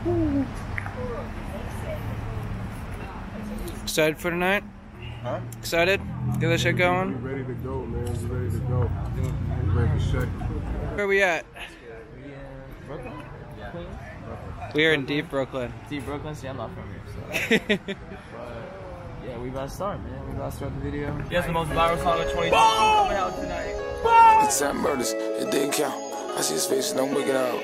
Excited for tonight? Huh? Excited? Get that shit going? We're ready to go, man. We're ready to go. We're ready for Sheck. Where are we at? Brooklyn? Queens? We are in deep Brooklyn. Deep Brooklyn? See, I'm not from here, so. But, yeah, we about to start, man. We about to start the video. Yes, the most viral song of 2020 coming out tonight. It's 10 murders, it didn't count. I see his face and I'm wigging out.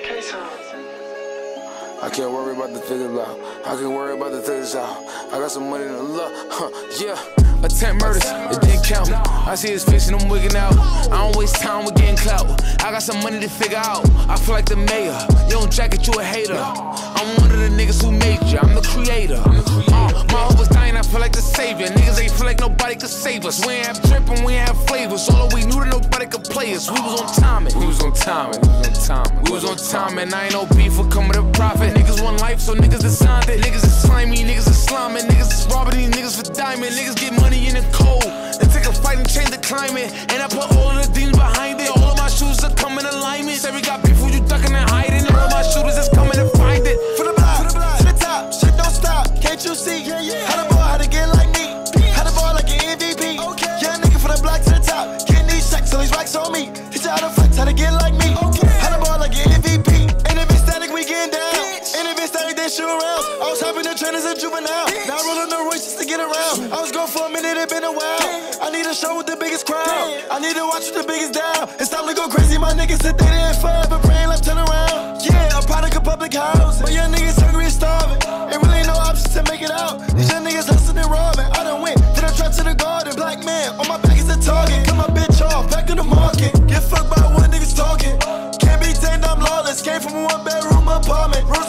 I can't worry about the figures out. I can worry about the figures out. I got some money in the luck, yeah. 10 murders, it didn't count. I see his face and I'm wigging out. I don't waste time with getting clout. I got some money to figure out. I feel like the mayor. You don't jacket, you a hater. I'm one of the niggas who made you. I'm the creator. My hope was dying, I feel like the savior. Niggas ain't feel like nobody could save us. We ain't have drippin', we ain't have flavors. Although we knew that nobody could play us. We was on timing. We was on timing. We was on timing. I ain't no beef for coming to profit. Niggas want life, so niggas designed it. Niggas is slimy, niggas is sliming. Niggas is robbing these niggas for diamond. Niggas get money in the cold and take a fight and change the climate. And I put all of the demons behind it. All of my shoes are coming in alignment. Say we got beef, who you ducking and hiding? All of my shooters is coming to find it. From the block to the top, shit don't stop. Can't you see? How the boy, how to get like me? How the boy like an MVP? Young nigga from the block to the top. Getting these checks, so these racks on me. Teach you how to flex, how to get like me. How the boy like an MVP? And if it's static, we getting down. And if it's static, then shoot around. I was hopping the train as a juvenile. Now rolling the Royce just to get around. I was gone for a minute, it been a while. I need a show with the biggest crowd. I need to watch with the biggest down. It's time to go crazy, my niggas sit there and forever praying left turn around. Yeah, a product of public housing. But young niggas hungry and starving. Ain't really no options to make it out. These young niggas hustling and robbing. I done went to the trap to the garden. Black man, on my back is a target. Cut my bitch off, back in the market. Get fucked by one niggas talking. Can't be tamed, I'm lawless. Came from a one-bedroom apartment.